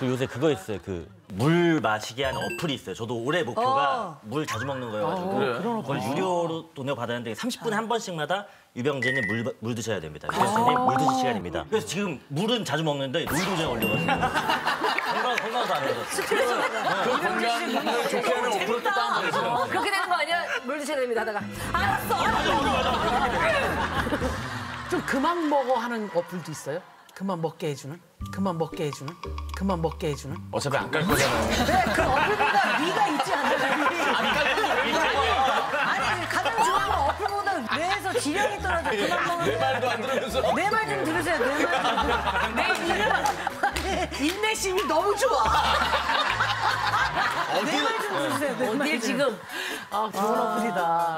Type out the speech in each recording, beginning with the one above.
그 요새 그거 있어요. 그 물 마시게 하는 어플이 있어요. 저도 올해 목표가 물 자주 먹는 거여가지고 그걸 유료로 돈을 받았는데 30분에 한 번씩마다 유병재님 물 드셔야 됩니다. 유병재님 물 드실 시간입니다. 그래서 지금 물은 자주 먹는데 노이로제 걸려가지고 건강도 안 해서. 건강을 좋게 하는 어플을 또 다운받으세요. 그렇게 되는 거 아니야? 물 드셔야 됩니다 하다가 알았어. 좀 그만 먹어 하는 어플도 있어요? 그만 먹게 해주는? 그만 먹게 해주는? 그만 먹게 해주는? 어차피 안 깔 거잖아요. 네, 그 어플보다 미가 있지 않나요? 아니 가장 좋은 건 어플보다 뇌에서 지령이 떨어져. 그만 먹는 내 말도 안 들으면서. 내 말 좀 들으세요. 내 말 좀. 인내심이 너무 좋아. 내 말 좀 들으세요. 언니 지금 좋은 어플이다.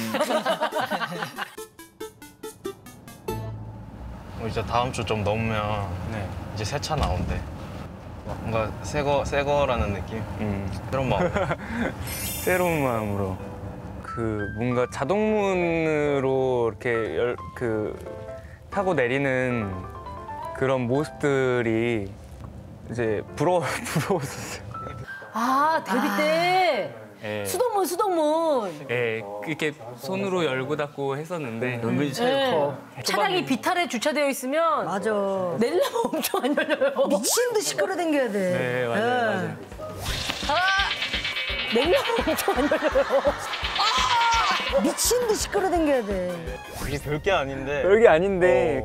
이제 다음 주 좀 넘으면 이제 새 차 나온대. 뭔가 새 거라는 느낌? 그런 마음. 새로운 마음으로 그 뭔가 자동문으로 이렇게 타고 내리는 그런 모습들이 이제 부러웠었어요. 아 데뷔 때 예. 수동문. 예, 이렇게 손으로 열고 닫고 했었는데 은근히 차이 커. 차량이 비탈에 주차되어 있으면 맞아. 내리려면 엄청 안 열려요. 미친 듯이 끌어당겨야 돼. 네, 맞아요. 내리려면 엄청 안 열려요. 미친 듯이 끌어당겨야 돼. 이게 별게 아닌데. 별게 아닌데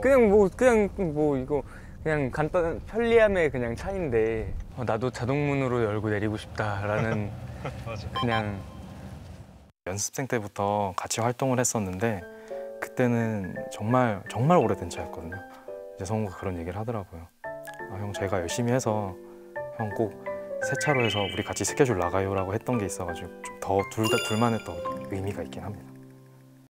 그냥 간단한 편리함의 그냥 차인데 나도 자동문으로 열고 내리고 싶다라는 그냥 연습생 때부터 같이 활동을 했었는데 그때는 정말 오래된 차였거든요. 이제 성우가 그런 얘기를 하더라고요. 형 제가 열심히 해서 형 꼭 새 차로 해서 우리 같이 스케줄 나가요라고 했던 게 있어가지고 좀 더 둘만의 또 의미가 있긴 합니다.